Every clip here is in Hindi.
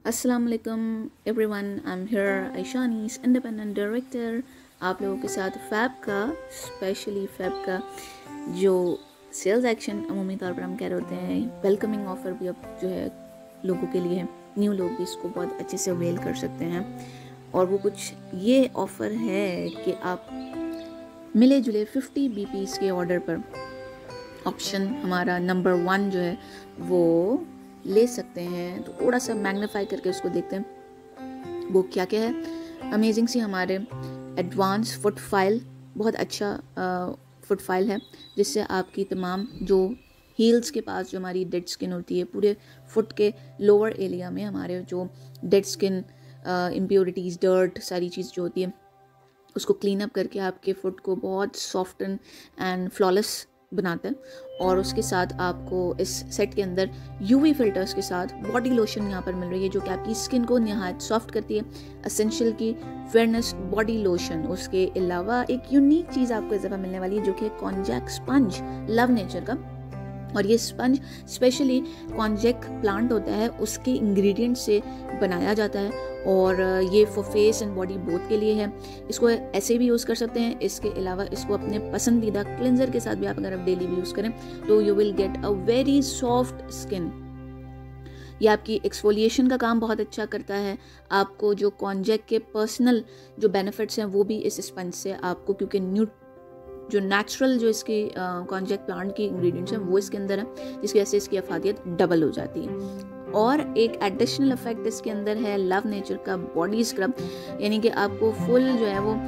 अस्सलाम वालेकुम एवरीवन, आई एम हियर आयशानीस इंडिपेंडेंट डायरेक्टर। आप लोगों के साथ फैब का स्पेशली फैब का जो सेल्स एक्शन अमूमी तौर पर हम कह रहे होते हैं, वेलकमिंग ऑफ़र भी अब जो है लोगों के लिए है। न्यू लोग भी इसको बहुत अच्छे से अवेल कर सकते हैं। और वो कुछ ये ऑफ़र है कि आप मिले जुले 50 BPs के ऑर्डर पर ऑप्शन हमारा नंबर 1 जो है वो ले सकते हैं। तो थोड़ा सा मैग्नीफाई करके उसको देखते हैं वो क्या क्या है। अमेजिंग सी हमारे एडवांस फुट फाइल, बहुत अच्छा फुट फाइल है जिससे आपकी तमाम जो हील्स के पास जो हमारी डेड स्किन होती है, पूरे फुट के लोअर एरिया में हमारे जो डेड स्किन इम्प्योरिटीज़, डर्ट, सारी चीज़ जो होती है उसको क्लीन अप करके आपके फुट को बहुत सॉफ्ट एंड फ्लॉलेस बनाता है। और उसके साथ आपको इस सेट के अंदर यूवी फिल्टर्स के साथ बॉडी लोशन यहाँ पर मिल रही है जो कि आपकी स्किन को नहायत सॉफ्ट करती है। एसेंशियल की फेयरनेस बॉडी लोशन, उसके अलावा एक यूनिक चीज़ आपको इस दफ़ा मिलने वाली है जो कि कॉन्जैक स्पंज, लव नेचर का। और ये स्पंज स्पेशली कॉन्जैक प्लांट होता है उसके इंग्रेडिएंट से बनाया जाता है और ये for face and body both के लिए है। इसको ऐसे भी यूज़ कर सकते हैं। इसके अलावा इसको अपने पसंदीदा क्लिनजर के साथ भी आप अगर आप डेली भी यूज़ करें तो you will get a very soft skin. ये आपकी एक्सफोलिएशन का काम बहुत अच्छा करता है। आपको जो कॉन्जैक के पर्सनल जो बेनिफिट्स हैं वो भी इस स्पंज से आपको, क्योंकि जो नेचुरल जो इसके कॉन्जैक प्लांट के इंग्रेडिएंट्स हैं वो इसके अंदर है, जिसकी वजह से इसकी अफादियत डबल हो जाती है। और एक एडिशनल इफेक्ट इसके अंदर है लव नेचर का बॉडी स्क्रब, यानी कि आपको फुल जो है वो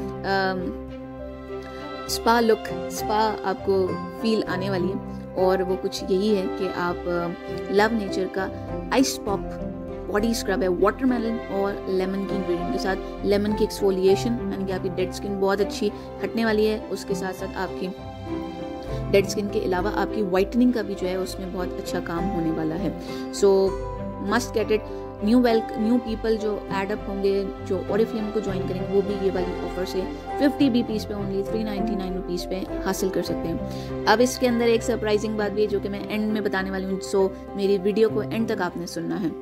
स्पा लुक, स्पा आपको फील आने वाली है। और वो कुछ यही है कि आप लव नेचर का आइस पॉप बॉडी स्क्रब है वाटरमेलन और लेमन की इंग्रेडिएंट के साथ। लेमन की एक्सफोलिएशन यानी कि आपकी डेड स्किन बहुत अच्छी हटने वाली है। उसके साथ साथ आपकी डेड स्किन के अलावा आपकी वाइटनिंग का भी जो है उसमें बहुत अच्छा काम होने वाला है। So must get it. New people जो एड अप होंगे, जो ऑरिफ्लेम को ज्वाइन करेंगे, वो भी ये वाली ऑफर से 50 BPs पे ओनली 399 रुपीज़ पे हासिल कर सकते हैं। अब इसके अंदर एक सरप्राइजिंग बात भी है जो कि मैं एंड में बताने वाली हूँ, सो मेरी वीडियो को एंड तक आपने सुनना है।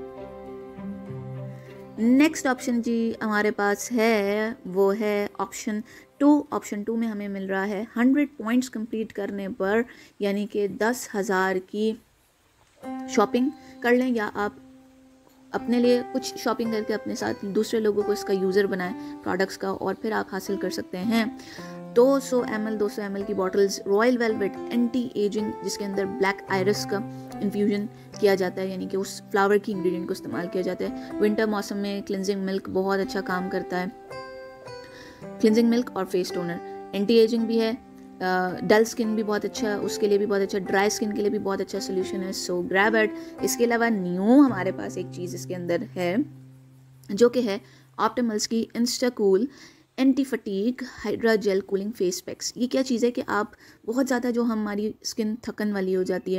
नेक्स्ट ऑप्शन जी हमारे पास है वो है ऑप्शन 2। ऑप्शन 2 में हमें मिल रहा है 100 पॉइंट्स कंप्लीट करने पर, यानी कि 10,000 की शॉपिंग कर लें या आप अपने लिए कुछ शॉपिंग करके अपने साथ दूसरे लोगों को इसका यूज़र बनाएं प्रोडक्ट्स का, और फिर आप हासिल कर सकते हैं 200 ml की bottles royal velvet anti aging, जिसके अंदर ब्लैक आयरस का इन्फ्यूजन किया जाता है, यानी कि उस फ्लावर की इंग्रेडिएंट को इस्तेमाल किया जाता है। विंटर मौसम में क्लिनजिंग मिल्क बहुत अच्छा काम करता है। क्लिनजिंग मिल्क और फेस टोनर, एंटी एजिंग भी है, डल स्किन भी बहुत अच्छा, उसके लिए भी बहुत अच्छा, ड्राई स्किन के लिए भी बहुत अच्छा सोल्यूशन है। So grab it. इसके अलावा न्यू हमारे पास एक चीज़ इसके अंदर है जो कि है ऑप्टिमल्स की insta cool anti fatigue hydra gel cooling face packs. ये क्या चीज़ है कि आप बहुत ज़्यादा जो हमारी स्किन थकन वाली हो जाती है,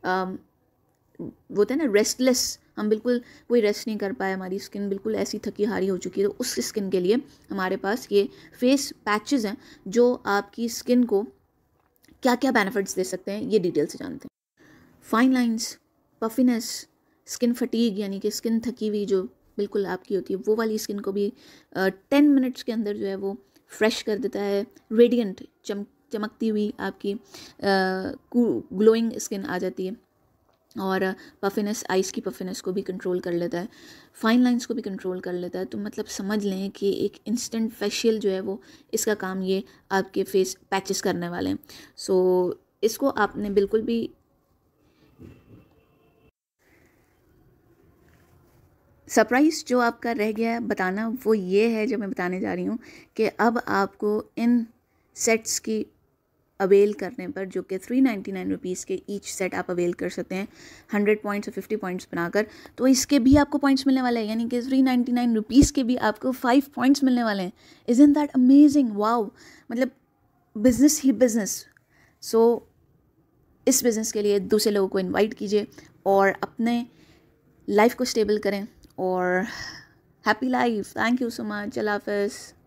वो होता है ना रेस्टलेस, हम बिल्कुल कोई रेस्ट नहीं कर पाए, हमारी स्किन बिल्कुल ऐसी थकी हारी हो चुकी है, तो उस स्किन के लिए हमारे पास ये फेस पैचेस हैं जो आपकी स्किन को क्या क्या बेनिफिट्स दे सकते हैं, ये डिटेल से जानते हैं। Fine lines, puffiness, skin fatigue यानी कि स्किन थकी हुई जो बिल्कुल आपकी होती है, वो वाली स्किन को भी 10 मिनट्स के अंदर जो है वो फ्रेश कर देता है। रेडिएंट, चमकती हुई आपकी ग्लोइंग स्किन आ जाती है। और पफिनेस, आइस की पफिनेस को भी कंट्रोल कर लेता है, फाइन लाइंस को भी कंट्रोल कर लेता है। तो मतलब समझ लें कि एक इंस्टेंट फेशियल जो है वो इसका काम ये आपके फेस पैचेस करने वाले हैं। सो इसको आपने बिल्कुल भी सरप्राइज़ जो आपका रह गया है बताना, वो ये है जो मैं बताने जा रही हूँ कि अब आपको इन सेट्स की अवेल करने पर, जो कि 399 रुपीज़ के ईच सेट आप अवेल कर सकते हैं 100 पॉइंट्स और 50 पॉइंट्स बनाकर, तो इसके भी आपको पॉइंट्स मिलने वाले हैं, यानी कि 399 रुपीज़ के भी आपको 5 पॉइंट्स मिलने वाले हैं। Isn't that amazing? वाओ, मतलब बिजनेस ही बिजनेस। सो इस बिज़नेस के लिए दूसरे लोगों को इन्वाइट कीजिए और अपने लाइफ को स्टेबल करें और happy life. Thank you so much. अल्लाह हाफ़िज़।